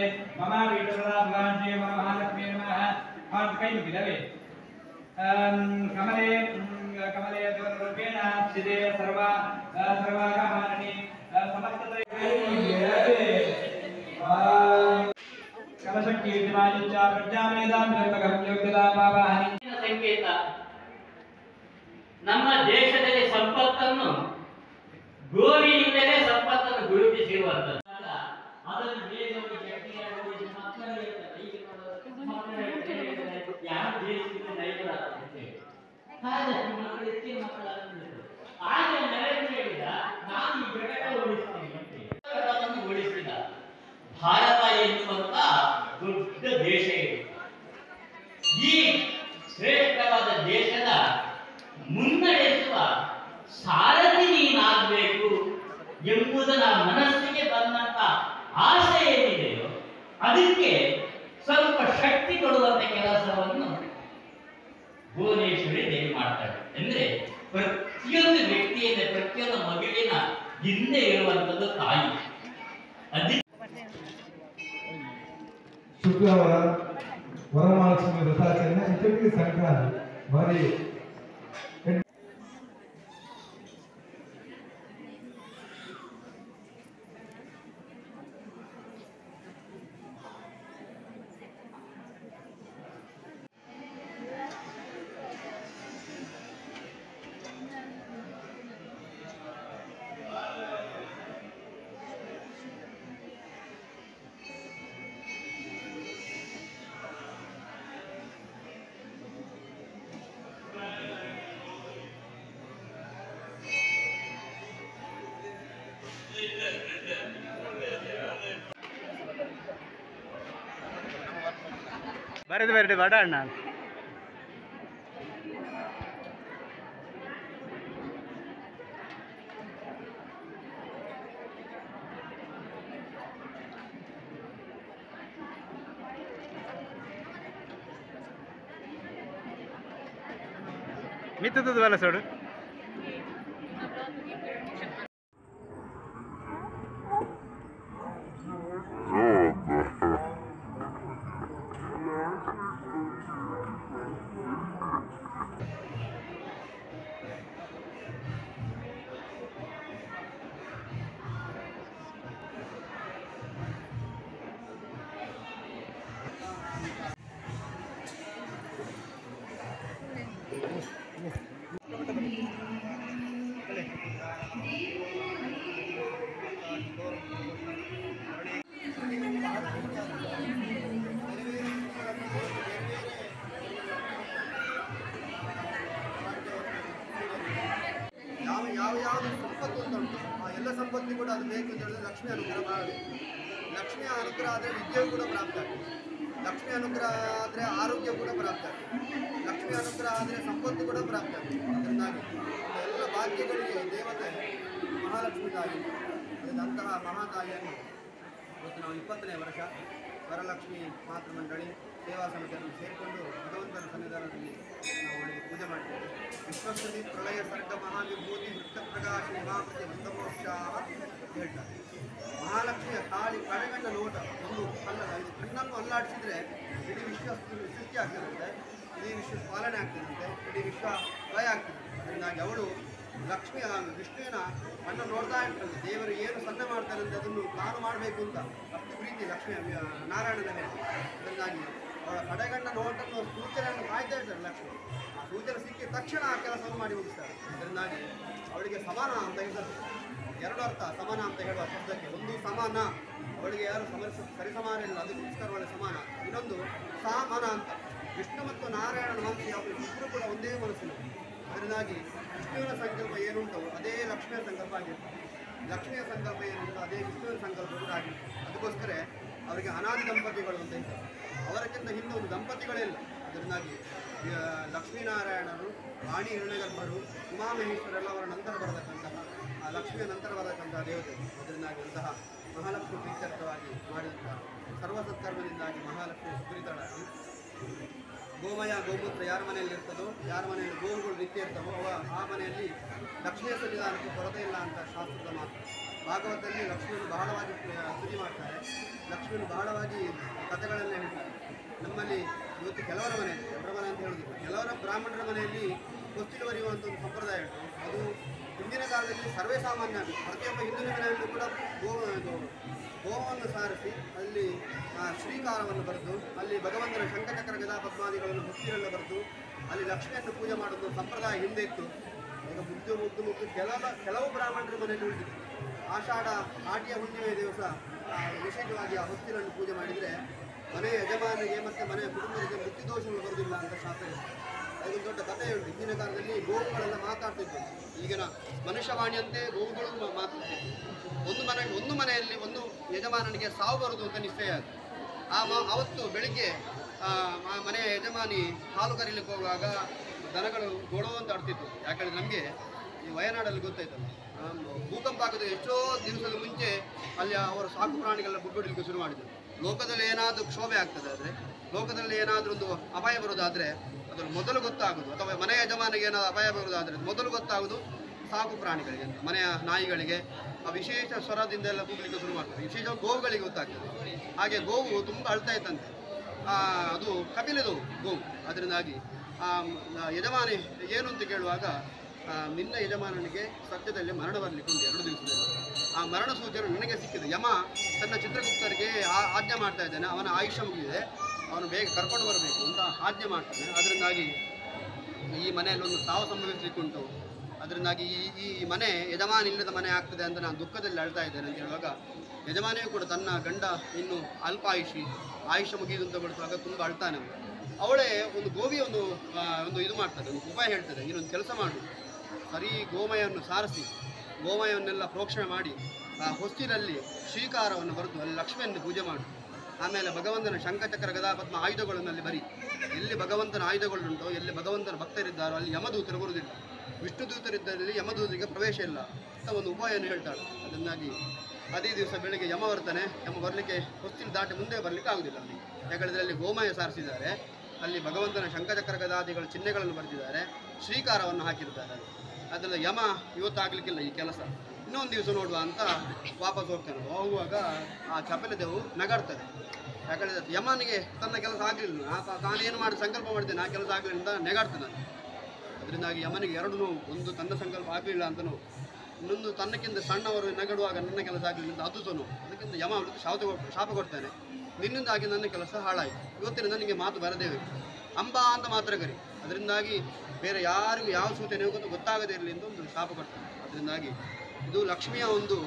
मम वीरराजवांशे मम महालक्ष्मी नमः और कई मुगिदवे कमले कमले रूपेण स्थिते सर्वागमहारणी समस्तते कलशकीर्तिमानिच प्रज्ञामेदां निर्मगं योग्यता पावहानि ಸಂಕೇತ ನಮ್ಮ ದೇಶದಲ್ಲಿ ಸಂಪತ್ತನ್ನು ಗೋವಿನಿಂದಲೇ ಸಂಪತ್ತನ್ನು ಗುರುತಿಸಿರುವಂಥದ್ದು. ಅದನ್ನು ವೇದವಾಗಿ ಗಟ್ಟಿಯಾಗಿ ಮಕ್ಕಳಿಗೆ ಯಾವ ದೇಶದಿಂದ ನೈಜರಾಗ್ತದೆ ಹಾಗೆ ಆಗ ನರೇಂದ್ರ ಹೇಳಿದ ನಾನು ಈ ಘಟಕ ಉಳಿಸ್ತೀನಿ ಉಳಿಸಿದ. ಭಾರತ ಎನ್ನುವಂತ ದೊಡ್ಡ ದೇಶ ಇದೆ. ಈ ಶ್ರೇಷ್ಠವಾದ ದೇಶದ ಮುನ್ನಡೆಸುವ ಸಾರಥಿ ನೀನಾಗಬೇಕು ಎಂಬುದರ ಮನಸ್ಸಿಗೆ ಬಂದಂತ ಆಸೆ ಏನಿದೆಯೋ ಅದಕ್ಕೆ ಸ್ವಲ್ಪ ಶಕ್ತಿ ಕೊಡುವಂತ ಕೆಲಸವನ್ನು ಭುವನೇಶ್ವರಿ ದೇವಿ ಮಾಡ್ತಾಳೆ. ಅಂದ್ರೆ ಪ್ರತಿಯೊಂದು ವ್ಯಕ್ತಿಯಿಂದ ಪ್ರತಿಯೊಂದು ಮಗುವಿನ ಹಿಂದೆ ಇರುವಂತದ್ದು ತಾಯಿ. ಶುಕ್ರವಾರ ವರಮಹಾಲಕ್ಷ್ಮಿ ವ್ರತಾಚರಣೆ ಇತ್ತೀಚೆಗೆ ಸಂಕ್ರಾಂತಿ ಭಾರಿ ಬರೆದು ಬರೆದು ಬಡ ಅಣ್ಣ ಮಿತ್ತದ ಬಲ ಸೋಡು ಯಾವುದು ಸಂಪತ್ತು ಅಂತ ಉಂಟು ಆ ಎಲ್ಲ ಸಂಪತ್ತು ಕೂಡ ಅದು ಬೇಕು ಅಂತ ಹೇಳಿದ್ರೆ ಲಕ್ಷ್ಮಿ ಅನುಗ್ರಹ ಮಾಡಬೇಕು. ಲಕ್ಷ್ಮಿಯ ಅನುಗ್ರಹ ಆದರೆ ವಿದ್ಯೆಯು ಕೂಡ ಪ್ರಾಪ್ತ ಆಗ್ತದೆ. ಲಕ್ಷ್ಮಿ ಅನುಗ್ರಹ ಆದರೆ ಆರೋಗ್ಯ ಕೂಡ ಪ್ರಾಪ್ತ ಆಗ್ತದೆ. ಲಕ್ಷ್ಮಿ ಅನುಗ್ರಹ ಆದರೆ ಸಂಪತ್ತು ಕೂಡ ಪ್ರಾಪ್ತ ಆಗ್ತದೆ. ಅದರಿಂದಾಗಿ ಎಲ್ಲ ಭಾಗ್ಯಗಳಿಗೆ ದೇವತೆ ಮಹಾಲಕ್ಷ್ಮಿ ತಾಯಿ. ಅಂತಹ ಮಹಾತಾಯಿಯನ್ನು ಇವತ್ತು ನಾವು 20ನೇ ವರ್ಷ ವರಲಕ್ಷ್ಮಿ ಮಾತೃ ಮಂಡಳಿ ಸೇವಾ ಸಮಿತಿಯನ್ನು ಸೇರಿಕೊಂಡು ಭಗವಂತನ ಸನ್ನಿಧಾನದಲ್ಲಿ ನಾವು ಅವಳಿಗೆ ಪೂಜೆ ಮಾಡ್ತೇವೆ. ವಿಶ್ವಸ್ಥಿತಿ ಪ್ರಳಯ ಸರ್ಗ ಮಹಾವಿಭೂತಿ ವೃತ್ತ ಪ್ರಕಾಶ ಮಹಾಪ್ರತಿ ಬಂಧಮೋಕ್ಷಾಹ ಹೇಳ್ತಾರೆ. ಮಹಾಲಕ್ಷ್ಮಿಯ ತಾಳಿ ಕಡೆಗಣ್ಣ ನೋಟ ಒಂದು ಇದು ಕಣ್ಣನ್ನು ಅಲ್ಲಾಡಿಸಿದ್ರೆ ಇಡೀ ವಿಶ್ವ ಸೃಷ್ಟಿ ಆಗ್ತಿರುತ್ತೆ, ಇಡೀ ವಿಶ್ವ ಪಾಲನೆ ಆಗ್ತಿರುತ್ತೆ, ಇಡೀ ವಿಶ್ವ ಲಯ ಆಗ್ತಿರುತ್ತೆ. ಅದರಿಂದಾಗಿ ಅವಳು ಲಕ್ಷ್ಮಿಯ ವಿಷ್ಣುವಿನ ಕಣ್ಣು ನೋಡ್ತಾ ಇರ್ತಾಳೆ. ದೇವರು ಏನು ಸಣ್ಣ ಮಾಡ್ತಾರೆ ಅಂತ ಅದನ್ನು ತಾನು ಮಾಡಬೇಕು ಅಂತ ಅಷ್ಟು ಪ್ರೀತಿ ಲಕ್ಷ್ಮಿಯ ನಾರಾಯಣನ ಮೇಲೆ. ಅದರಿಂದಾಗಿ ಅವಳ ಕಡೆಗಣ್ಣ ನೋಟನ್ನು ಸೂಚನೆಯನ್ನು ಕಾಯ್ತಾ ಇರ್ತಾರೆ ಲಕ್ಷ್ಮಿ. ಆ ಸೂಚನೆ ಸಿಕ್ಕಿದ ತಕ್ಷಣ ಆ ಕೆಲಸವನ್ನು ಮಾಡಿ ಮುಗಿಸ್ತಾರೆ. ಅದರಿಂದಾಗಿ ಅವಳಿಗೆ ಸಮಾನ ಅಂತ ಹೇಳ್ತಾರೆ. ಎರಡು ಅರ್ಥ ಸಮಾನ ಅಂತ ಹೇಳುವ ಶಬ್ದಕ್ಕೆ. ಒಂದು ಸಮಾನ, ಅವಳಿಗೆ ಯಾರು ಸರಿಸಮಾನ ಇಲ್ಲ, ಅದಕ್ಕೋಸ್ಕರ ಅವಳಿಗೆ ಸಮಾನ. ಇನ್ನೊಂದು ಸಾಮನ ಅಂತ. ವಿಷ್ಣು ಮತ್ತು ನಾರಾಯಣನ ಮನಸ್ಸು ಅವರು ಇಬ್ಬರು ಕೂಡ ಒಂದೇ ಮನಸ್ಸಿನ. ಅದರಿಂದಾಗಿ ವಿಷ್ಣುವಿನ ಸಂಕಲ್ಪ ಏನುಂಟು ಅದೇ ಲಕ್ಷ್ಮಿಯ ಸಂಕಲ್ಪ ಆಗಿರ್ತದೆ, ಲಕ್ಷ್ಮಿಯ ಸಂಕಲ್ಪ ಏನುಂಟು ಅದೇ ವಿಷ್ಣುವಿನ ಸಂಕಲ್ಪ ಕೂಡ ಆಗಿರ್ತದೆ. ಅದಕ್ಕೋಸ್ಕರ ಅವರಿಗೆ ಅನಾದಿ ದಂಪತಿಗಳು ಅಂತ ಇದ್ದಾರೆ. ಅವರಕ್ಕಿಂತ ಹಿಂದೆ ಒಂದು ದಂಪತಿಗಳೇ ಇಲ್ಲ. ಅದರಿಂದಾಗಿ ಲಕ್ಷ್ಮೀನಾರಾಯಣರು, ರಾಣಿ ಹಿರಣ್ಯಗರ್ಭರು, ಉಮಾಮಹೇಶ್ವರೆಲ್ಲ ಅವರ ನಂತರ ಬರತಕ್ಕಂತಹ ಆ ಲಕ್ಷ್ಮಿಯ ನಂತರ ಬರತಕ್ಕಂತಹ ದೇವತೆ. ಅದರಿಂದಾಗಿ ಅಂತಹ ಮಹಾಲಕ್ಷ್ಮಿ ಪ್ರೀತ್ಯರ್ಥವಾಗಿ ಮಾಡಿದಂತಹ ಸರ್ವಸತ್ಕರ್ಮದಿಂದಾಗಿ ಮಹಾಲಕ್ಷ್ಮಿ ಸುರಿತಳಾಗಿ ಗೋಮಯ ಗೋಮೂತ್ರ ಯಾರ ಮನೆಯಲ್ಲಿ ಇರ್ತದೋ, ಯಾರ ಮನೆಯಲ್ಲಿ ಗೋವುಗಳು ನಿತ್ಯ ಇರ್ತವೋ ಆ ಮನೆಯಲ್ಲಿ ಲಕ್ಷ್ಮಿಯ ಸನ್ನಿಧಾನಕ್ಕೆ ಕೊರತೆ ಇಲ್ಲ ಅಂತ ಶಾಸ್ತ್ರದ ಮಾತು. ಭಾಗವತದಲ್ಲಿ ಲಕ್ಷ್ಮಿಯನ್ನು ಬಹಳವಾಗಿ ಸ್ತುತಿ ಮಾಡ್ತಾರೆ, ಲಕ್ಷ್ಮಿಯನ್ನು ಬಹಳವಾಗಿ ಕಥೆಗಳನ್ನು ಹೇಳ್ತಾರೆ. ನಮ್ಮಲ್ಲಿ ಇವತ್ತು ಕೆಲವರ ಮನೆ, ಎಲ್ಲರ ಮನೆ ಅಂತ ಹೇಳೋದಿಲ್ಲ, ಕೆಲವರ ಬ್ರಾಹ್ಮಣರ ಮನೆಯಲ್ಲಿ ಹೊಸ್ತಿಲು ಬರೆಯುವಂಥ ಒಂದು ಸಂಪ್ರದಾಯ ಉಂಟು. ಅದು ಹಿಂದಿನ ಕಾಲದಲ್ಲಿ ಸರ್ವೇ ಸಾಮಾನ್ಯ ಆಗಿದೆ. ಪ್ರತಿಯೊಬ್ಬ ಹಿಂದಿನ ಮನೆಯಲ್ಲೂ ಕೂಡ ಗೋವನ್ನು ಸಾರಿಸಿ ಅಲ್ಲಿ ಶ್ರೀಕಾರವನ್ನು ಬರೆದು ಅಲ್ಲಿ ಭಗವಂತನ ಶಂಖಚಕ್ರ ಗದಾ ಪದ್ಮಾದಿಗಳನ್ನು ಹೊಸ್ತಿಲೆಲ್ಲ ಬರೆದು ಅಲ್ಲಿ ಲಕ್ಷ್ಮಿಯನ್ನು ಪೂಜೆ ಮಾಡೋದು ಸಂಪ್ರದಾಯ ಹಿಂದೆ ಇತ್ತು. ಈಗ ಮುದ್ದು ಕೆಲವು ಬ್ರಾಹ್ಮಣರ ಮನೆಯಲ್ಲಿ ಉಳಿದಿದೆ. ಆಷಾಢ ಆಟಿಯ ಹುಣ್ಣಿಮೆಯ ದಿವಸ ವಿಶೇಷವಾಗಿ ಆ ಹೊಸ್ತಿಲನ್ನು ಪೂಜೆ ಮಾಡಿದರೆ ಮನೆಯ ಯಜಮಾನಿಗೆ ಮತ್ತು ಮನೆಯ ಕುಟುಂಬಕ್ಕೆ ಮೃತ್ಯುದೋಷಗಳು ಬರುವುದಿಲ್ಲ ಅಂತ ಶಾಸ್ತ್ರ ಇದೆ. ಅದೊಂದು ದೊಡ್ಡ ಕಥೆ ಉಂಟು. ಹಿಂದಿನ ಕಾಲದಲ್ಲಿ ಗೋವುಗಳೆಲ್ಲ ಮಾತಾಡ್ತಿತ್ತು. ಈಗಿನ ಮನುಷ್ಯವಾಣಿಯಂತೆ ಗೋವುಗಳು ಮಾತಾಡ್ತಿತ್ತು. ಒಂದು ಮನೆಯಲ್ಲಿ ಒಂದು ಯಜಮಾನನಿಗೆ ಸಾವು ಬರುವುದು ಅಂತ ನಿಶ್ಚಯ ಆಯಿತು. ಅವತ್ತು ಬೆಳಿಗ್ಗೆ ಮನೆಯ ಯಜಮಾನಿ ಹಾಲು ಕರೀಲಿಕ್ಕೆ ಹೋಗುವಾಗ ದನಗಳು ಗೋಳೋ ಅಂತ ಆಡ್ತಿತ್ತು. ಯಾಕಂದರೆ ನಮಗೆ ಈ ವಯನಾಡಲ್ಲಿ ಗೊತ್ತಾಯ್ತಲ್ಲ, ಭೂಕಂಪ ಆಗೋದು ಎಷ್ಟೋ ದಿವಸದ ಮುಂಚೆ ಅಲ್ಲಿ ಅವರ ಸಾಕು ಪ್ರಾಣಿಗಳೆಲ್ಲ ಬುಡ್ಬಡಿಲಿಕ್ಕೆ ಶುರು ಮಾಡಿದರು. ಲೋಕದಲ್ಲಿ ಏನಾದರೂ ಕ್ಷೋಭೆ ಆಗ್ತದೆ ಆದರೆ, ಲೋಕದಲ್ಲಿ ಏನಾದರೂ ಒಂದು ಅಪಾಯ ಬರೋದಾದರೆ ಅದನ್ನು ಮೊದಲು ಗೊತ್ತಾಗೋದು, ಅಥವಾ ಮನೆಯ ಯಜಮಾನಿಗೆ ಏನಾದರೂ ಅಪಾಯ ಬರೋದಾದರೆ ಮೊದಲು ಗೊತ್ತಾಗೋದು ಸಾಕು ಪ್ರಾಣಿಗಳಿಗೆ, ಮನೆಯ ನಾಯಿಗಳಿಗೆ ಆ ವಿಶೇಷ ಸ್ವರದಿಂದೆಲ್ಲ ಕೂಗಲಿಕ್ಕೆ ಶುರು ಮಾಡ್ತಾರೆ. ವಿಶೇಷ ಗೋವುಗಳಿಗೆ ಗೊತ್ತಾಗ್ತದೆ. ಹಾಗೆ ಗೋವು ತುಂಬ ಅಳ್ತಾ ಇತ್ತಂತೆ. ಅದು ಕಪಿಲದು ಗೋವು. ಅದರಿಂದಾಗಿ ಯಜಮಾನಿ ಏನು ಅಂತ ಕೇಳುವಾಗ, ನಿನ್ನ ಯಜಮಾನನಿಗೆ ಸದ್ಯದಲ್ಲಿ ಮರಣ ಬರಲಿಕ್ಕೆ ಉಂಟು 2 ದಿವಸದಲ್ಲಿ. ಆ ಮರಣ ಸೂಚನೆ ನನಗೆ ಸಿಕ್ಕಿದೆ. ಯಮ ತನ್ನ ಚಿತ್ರಗುಪ್ತರಿಗೆ ಆಜ್ಞೆ ಮಾಡ್ತಾ ಇದ್ದಾನೆ, ಅವನ ಆಯುಷ್ಯ ಮುಗಿದಿದೆ, ಅವನು ಬೇಗ ಕರ್ಕೊಂಡು ಬರಬೇಕು ಅಂತ ಆಜ್ಞೆ ಮಾಡ್ತಾನೆ. ಅದರಿಂದಾಗಿ ಈ ಮನೆಯಲ್ಲಿ ಒಂದು ಸಾವು ಸಂಭವಿಸಲಿಕ್ಕುಂಟು. ಅದರಿಂದಾಗಿ ಈ ಮನೆ ಯಜಮಾನ ಇಲ್ಲದ ಮನೆ ಆಗ್ತದೆ ಅಂತ ನಾನು ದುಃಖದಲ್ಲಿ ಅಳ್ತಾ ಇದ್ದೇನೆ ಅಂತ ಹೇಳುವಾಗ, ಯಜಮಾನಿಯೂ ಕೂಡ ತನ್ನ ಗಂಡ ಇನ್ನು ಅಲ್ಪ ಆಯುಷ್ಯ ಮುಗಿದು ಅಂತ ಬಿಡುವಾಗ ತುಂಬ ಅಳ್ತಾನೆ. ಅವಳೇ ಒಂದು ಗೋವಿಯ ಒಂದು ಇದು ಮಾಡ್ತದೆ, ಒಂದು ಉಪಾಯ ಹೇಳ್ತದೆ, ಇನ್ನೊಂದು ಕೆಲಸ ಮಾಡು, ಸರಿ ಗೋಮಯವನ್ನು ಸಾರಿಸಿ ಗೋಮಯವನ್ನೆಲ್ಲ ಪ್ರೋಕ್ಷಣೆ ಮಾಡಿ ಆ ಹೊಸ್ತಿಲಲ್ಲಿ ಶ್ರೀಕಾರವನ್ನು ಬರೆದು ಅಲ್ಲಿ ಲಕ್ಷ್ಮಿಯನ್ನು ಪೂಜೆ ಮಾಡು. ಆಮೇಲೆ ಭಗವಂತನ ಶಂಖಚಕ್ರ ಗದಾಪದ್ಮ ಆಯುಧಗಳನ್ನಲ್ಲಿ ಬರಿ. ಎಲ್ಲಿ ಭಗವಂತನ ಆಯುಧಗಳುಂಟೋ, ಎಲ್ಲಿ ಭಗವಂತನ ಭಕ್ತರಿದ್ದಾರೋ ಅಲ್ಲಿ ಯಮದೂತರು ಬರುವುದಿಲ್ಲ, ವಿಷ್ಣು ದೂತರಿದ್ದಲ್ಲಿ ಯಮದೂತರಿಗೆ ಪ್ರವೇಶ ಇಲ್ಲ ಅಂತ ಒಂದು ಉಪಾಯವನ್ನು ಹೇಳ್ತಾಳೆ. ಅದರಿಂದಾಗಿ ಅದೇ ದಿವಸ ಬೆಳಿಗ್ಗೆ ಯಮ ಬರ್ತಾನೆ. ಯಮ ಬರಲಿಕ್ಕೆ ಹೊಸ್ತಿಲು ದಾಟಿ ಮುಂದೆ ಬರಲಿಕ್ಕೆ ಆಗುವುದಿಲ್ಲ ಅಲ್ಲಿ. ಯಾಕಂದರೆ ಅಲ್ಲಿ ಗೋಮಯ ಸಾರಿಸಿದ್ದಾರೆ, ಅಲ್ಲಿ ಭಗವಂತನ ಶಂಖಚಕ್ರ ಗದಾದಿಗಳ ಚಿಹ್ನೆಗಳನ್ನು ಬರೆದಿದ್ದಾರೆ, ಶ್ರೀಕಾರವನ್ನು ಹಾಕಿರ್ತಾರೆ. ಅದರಿಂದ ಯಮ ಇವತ್ತಾಗಲಿಕ್ಕಿಲ್ಲ ಈ ಕೆಲಸ, ಇನ್ನೊಂದು ದಿವಸ ನೋಡುವ ಅಂತ ವಾಪಸ್ ಹೋಗ್ತಾನೆ. ಹೋಗುವಾಗ ಆ ಕಪಿಲದೇವು ನಗಾಡ್ತಾರೆ. ಯಾಕಂದರೆ ಯಮನಿಗೆ ತನ್ನ ಕೆಲಸ ಆಗಲಿಲ್ಲ, ತಾನೇನು ಮಾಡಿ ಸಂಕಲ್ಪ ಮಾಡಿದ್ದೇನೆ ಆ ಕೆಲಸ ಆಗಲಿಲ್ಲ ಅಂತ ನೆಗಾಡ್ತಾನೆ. ಅದರಿಂದಾಗಿ ಯಮನಿಗೆ 2 ನೋವು, ಒಂದು ತನ್ನ ಸಂಕಲ್ಪ ಆಗಲಿಲ್ಲ ಅಂತ ನೋವು, ಇನ್ನೊಂದು ತನ್ನಕ್ಕಿಂತ ಸಣ್ಣವರು ನಗಡುವಾಗ ನನ್ನ ಕೆಲಸ ಆಗಲಿಲ್ಲ ಅಂತ ಅದು ನೋವು. ಅದಕ್ಕಿಂತ ಯಮ ಅವಳಿಗೆ ಶಾಪ ಕೊಡ್ತಾನೆ, ನಿನ್ನಿಂದಾಗಿ ನನ್ನ ಕೆಲಸ ಹಾಳಾಯಿತು, ಇವತ್ತಿನ ನನಗೆ ಮಾತು ಬರದೇ ಹೋಯಿತು, ಅಂಬಾ ಅಂತ ಮಾತ್ರ ಕರಿ. ಅದರಿಂದಾಗಿ ಬೇರೆ ಯಾರಿಗೂ ಯಾವ ಸೂಚನೆ ಗೊತ್ತಾಗದೇ ಇರಲಿ ಅಂತ ಒಂದು ಶಾಪ ಕೊಡ್ತಾನೆ. ಅದರಿಂದಾಗಿ ಇದು ಲಕ್ಷ್ಮಿಯ ಒಂದು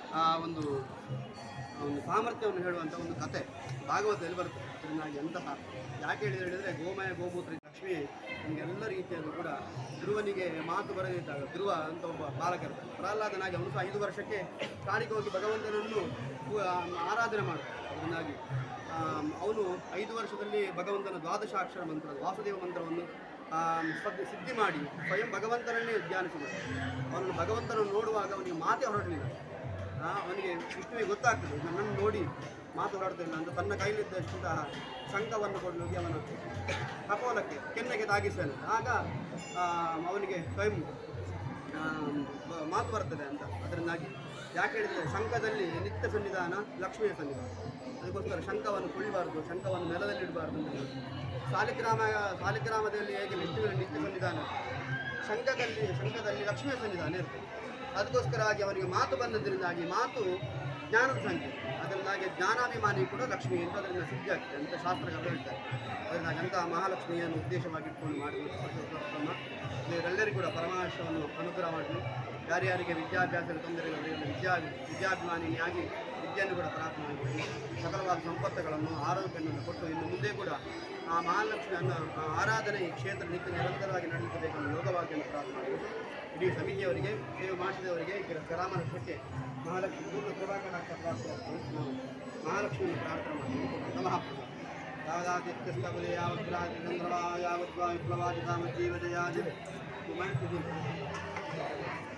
ಸಾಮರ್ಥ್ಯವನ್ನು ಹೇಳುವಂಥ ಒಂದು ಕತೆ ಭಾಗವತದಲ್ಲಿ ಬರ್ತದೆ. ಅದರಿಂದಾಗಿ ಎಂತಹ ಯಾಕೆ ಹೇಳಿದರೆ ಗೋಮಯ ಗೋಮೂತ್ರ ಲಕ್ಷ್ಮಿ ನಮಗೆಲ್ಲ ರೀತಿಯಲ್ಲೂ ಕೂಡ ಧ್ರುವನಿಗೆ ಮಾತು ಬರದಿದ್ದಾಗ, ಧ್ರುವ ಅಂತ ಒಬ್ಬ ಬಾಲಕರ್ತ ಪ್ರಹ್ಲಾದನಾಗಿ ಅವನು ಸಹ 5 ವರ್ಷಕ್ಕೆ ಕಾಡಿಗೆ ಹೋಗಿ ಭಗವಂತನನ್ನು ಆರಾಧನೆ ಮಾಡ್ತಾನೆ. ಅದರಿಂದಾಗಿ ಅವನು 5 ವರ್ಷದಲ್ಲಿ ಭಗವಂತನ 12 ಅಕ್ಷರ ಮಂತ್ರ ವಾಸುದೇವ ಮಂತ್ರವನ್ನು ಸಿದ್ಧಿ ಮಾಡಿ ಸ್ವಯಂ ಭಗವಂತನನ್ನೇ ಧ್ಯಾನಿಸಿದ. ಅವನು ಭಗವಂತನನ್ನು ನೋಡುವಾಗ ಅವನಿಗೆ ಮಾತೇ ಹೊರಡಲಿಲ್ಲ. ಅವನಿಗೆ ವಿಷ್ಣುವಿಗೆ ಗೊತ್ತಾಗ್ತದೆ ನನ್ನನ್ನು ನೋಡಿ ಮಾತು ಹೊರಡ್ತಿಲ್ಲ ಅಂತ ತನ್ನ ಕೈಲಿದ್ದಷ್ಟು ಶಂಖವನ್ನು ಕೊಂಡು ಹೋಗಿ ಅವನ ಕಪೋಲಕ್ಕೆ ಕೆನ್ನೆಗೆ ತಾಗಿಸ್ತಾನೆ. ಆಗ ಅವನಿಗೆ ಸ್ವಯಂ ಮಾತು ಬರ್ತದೆ ಅಂತ. ಅದರಿಂದಾಗಿ ಯಾಕೆ ಹೇಳಿದರೆ ಶಂಖದಲ್ಲಿ ನಿತ್ಯ ಸನ್ನಿಧಾನ ಲಕ್ಷ್ಮಿಯ ಸನ್ನಿಧಾನ. ಅದಕ್ಕೋಸ್ಕರ ಶಂಖವನ್ನು ತುಳಿಬಾರ್ದು, ಶಂಖವನ್ನು ನೆಲದಲ್ಲಿಡಬಾರ್ದು ಅಂತ ಹೇಳಿ ಸಾಲಿಗ್ರಾಮದಲ್ಲಿ ಹೇಗೆ ನಿತ್ಯ ಸನ್ನಿಧಾನ, ಶಂಖದಲ್ಲಿ ಲಕ್ಷ್ಮಿಯ ಸನ್ನಿಧಾನ ಇರ್ತದೆ. ಅದಕ್ಕೋಸ್ಕರ ಅವನಿಗೆ ಮಾತು ಬಂದದ್ರಿಂದಾಗಿ ಮಾತು ಜ್ಞಾನದ ಸಂಖ್ಯೆ. ಅದರಿಂದಾಗಿ ಜ್ಞಾನಾಭಿಮಾನಿ ಕೂಡ ಲಕ್ಷ್ಮಿ ಅಂತ ಅದರಿಂದ ಸಿದ್ಧಿ ಆಗ್ತದೆ ಅಂತ ಶಾಸ್ತ್ರಗಳು ಹೇಳ್ತಾರೆ. ಅದರಿಂದಾಗಿ ಅಂತಹ ಮಹಾಲಕ್ಷ್ಮಿಯನ್ನು ಉದ್ದೇಶವಾಗಿಟ್ಕೊಂಡು ಮಾಡಿರುವ ಇವರೆಲ್ಲರಿಗೂ ಕೂಡ ಪರಮಾಶ್ವವನ್ನು ಅನುಗ್ರಹ ಮಾಡಲು, ಯಾರ್ಯಾರಿಗೆ ವಿದ್ಯಾಭ್ಯಾಸದ ತೊಂದರೆ ವಿದ್ಯಾಭಿಮಾನಿಯಾಗಿ ವಿದ್ಯೆಯನ್ನು ಕೂಡ ಪ್ರಾರ್ಥನೆ ಮಾಡಿ ಸಕಲವಾದ ಸಂಪತ್ತುಗಳನ್ನು ಆರೋಗ್ಯವನ್ನು ಕೊಟ್ಟು ಇನ್ನು ಮುಂದೆ ಕೂಡ ಆ ಮಹಾಲಕ್ಷ್ಮಿಯನ್ನು ಆರಾಧನೆ ಈ ಕ್ಷೇತ್ರ ನಿತ್ಯ ನಿರಂತರವಾಗಿ ನಡೆಸಬೇಕೆಂದು ಯೋಗವಾಗಿಯನ್ನು ಪ್ರಾರ್ಥನೆ ಮಾಡಿ ಇಡೀ ಸಮಿತಿಯವರಿಗೆ, ಸೇವೆ ಮಾಡಿಸಿದವರಿಗೆ, ಗ್ರಾಮಕ್ಕೆ ಮಹಾಲಕ್ಷ್ಮಿ ಪೂರ್ಣ ಕೃಪಾಕಟಾಕ್ಷ ಪ್ರಾರ್ಥನೆ ನಾವು ಮಹಾಲಕ್ಷ್ಮಿಯನ್ನು ಪ್ರಾರ್ಥನೆ ಮಾಡಿ ನಮಃ. ಯಾವದಾತ್ಯಸ್ತಬಲೆ ಯಾವದ್ರಾಜ ಚಂದ್ರವಾ ಯಾವದ್ವಾ ವಿಪ್ಲವಾದಿ ಕಾಮ ಜೀವಜಯಾದಿ